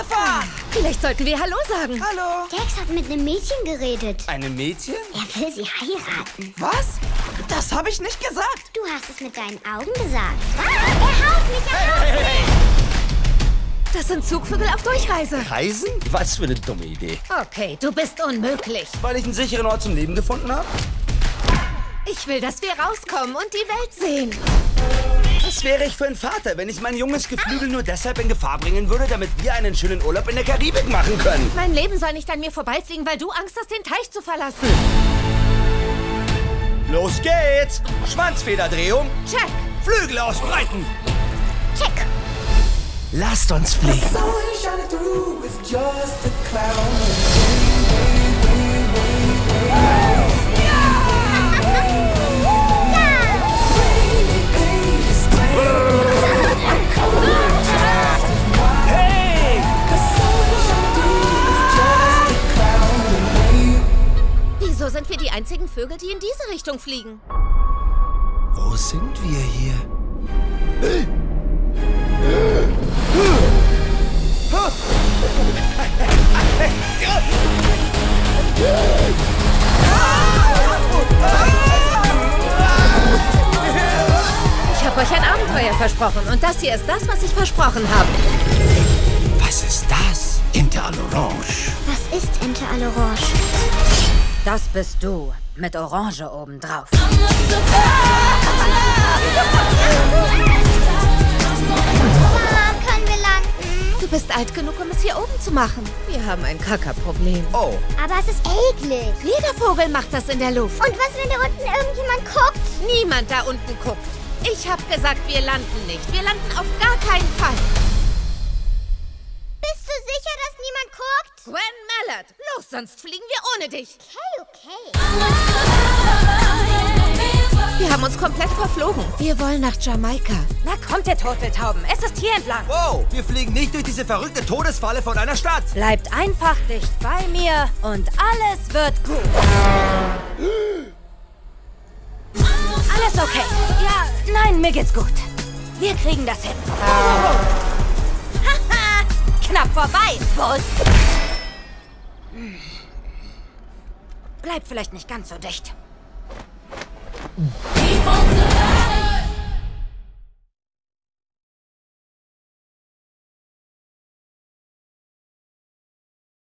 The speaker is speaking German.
Papa! Vielleicht sollten wir Hallo sagen. Hallo! Dex hat mit einem Mädchen geredet. Einem Mädchen? Er will sie heiraten. Was? Das habe ich nicht gesagt. Du hast es mit deinen Augen gesagt. Er haut mich, Hey! Das sind Zugvögel auf Durchreise. Reisen? Was für eine dumme Idee. Okay, du bist unmöglich. Weil ich einen sicheren Ort zum Leben gefunden habe? Ich will, dass wir rauskommen und die Welt sehen. Was wäre ich für ein Vater, wenn ich mein junges Geflügel nur deshalb in Gefahr bringen würde, damit wir einen schönen Urlaub in der Karibik machen können? Mein Leben soll nicht an mir vorbeifliegen, weil du Angst hast, den Teich zu verlassen. Los geht's! Schwanzfederdrehung. Check. Flügel ausbreiten. check. Lasst uns fliegen. Hey! Wieso sind wir die einzigen Vögel, die in diese Richtung fliegen? Wo sind wir hier? Ich habe euch ein Abenteuer versprochen und das hier ist das, was ich versprochen habe. Was ist das? Interorange. Was ist Interorange? Das bist du mit Orange obendrauf. Können wir landen? Du bist alt genug, um es hier oben zu machen. Wir haben ein Kackerproblem. Oh, Aber es ist eklig. Jeder Vogel macht das in der Luft. Und was, wenn da unten irgendjemand guckt? Niemand da unten guckt. Ich habe gesagt, wir landen nicht. Wir landen auf gar keinen Fall. Bist du sicher, dass niemand guckt? Gwen Mallard, los, sonst fliegen wir ohne dich. Okay. Wir haben uns komplett verflogen. Wir wollen nach Jamaika. Na kommt, ihr Turteltauben. Es ist hier entlang. wow, wir fliegen nicht durch diese verrückte Todesfalle von einer Stadt. Bleibt einfach dicht bei mir und alles wird gut. Alles okay. Ja, nein, mir geht's gut. Wir kriegen das hin. Haha, knapp vorbei, Bus. Bleibt vielleicht nicht ganz so dicht. Keep on surviving.